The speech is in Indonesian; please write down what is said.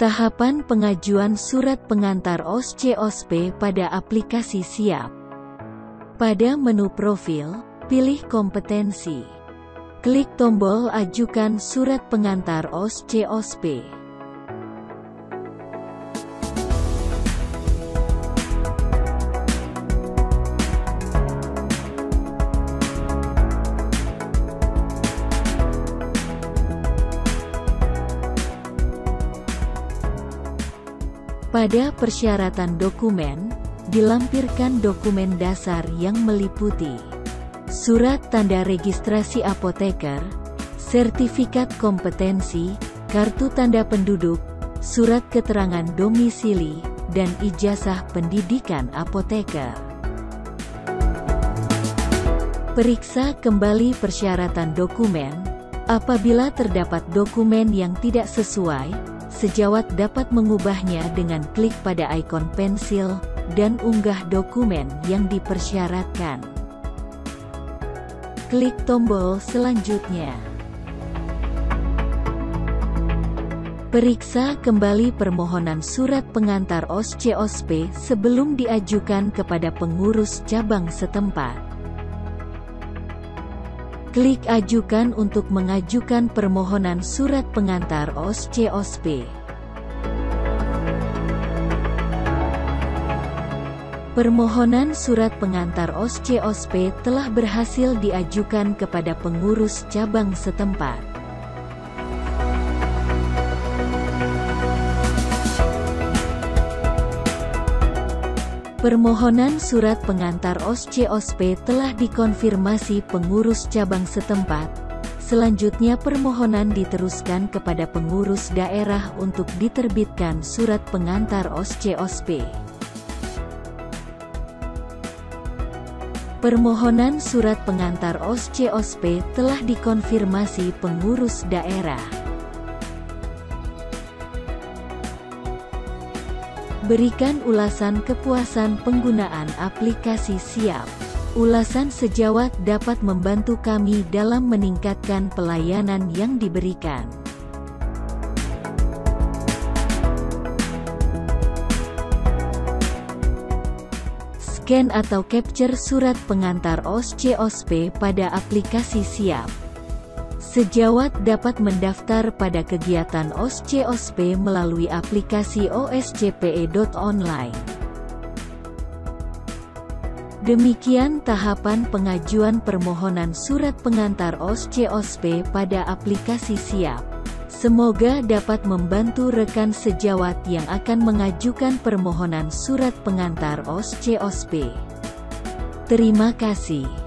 Tahapan pengajuan surat pengantar OSCE/OSPE pada aplikasi Siap. Pada menu profil, pilih kompetensi. Klik tombol Ajukan surat pengantar OSCE/OSPE. Pada persyaratan dokumen, dilampirkan dokumen dasar yang meliputi surat tanda registrasi apoteker, sertifikat kompetensi, kartu tanda penduduk, surat keterangan domisili, dan ijazah pendidikan apoteker. Periksa kembali persyaratan dokumen. Apabila terdapat dokumen yang tidak sesuai, sejawat dapat mengubahnya dengan klik pada ikon pensil, dan unggah dokumen yang dipersyaratkan. Klik tombol selanjutnya. Periksa kembali permohonan surat pengantar OSCE/OSPE sebelum diajukan kepada pengurus cabang setempat. Klik Ajukan untuk mengajukan permohonan surat pengantar OSCE/OSPE. Permohonan surat pengantar OSCE/OSPE telah berhasil diajukan kepada pengurus cabang setempat. Permohonan surat pengantar OSCE/OSPE telah dikonfirmasi pengurus cabang setempat. Selanjutnya permohonan diteruskan kepada pengurus daerah untuk diterbitkan surat pengantar OSCE/OSPE. Permohonan surat pengantar OSCE/OSPE telah dikonfirmasi pengurus daerah. Berikan ulasan kepuasan penggunaan aplikasi Siap. Ulasan sejawat dapat membantu kami dalam meningkatkan pelayanan yang diberikan. Scan atau capture surat pengantar OSCE/OSPE pada aplikasi Siap. Sejawat dapat mendaftar pada kegiatan OSCE/OSPE melalui aplikasi oscpe.online. Demikian tahapan pengajuan permohonan surat pengantar OSCE/OSPE pada aplikasi Siap. Semoga dapat membantu rekan sejawat yang akan mengajukan permohonan surat pengantar OSCE/OSPE. Terima kasih.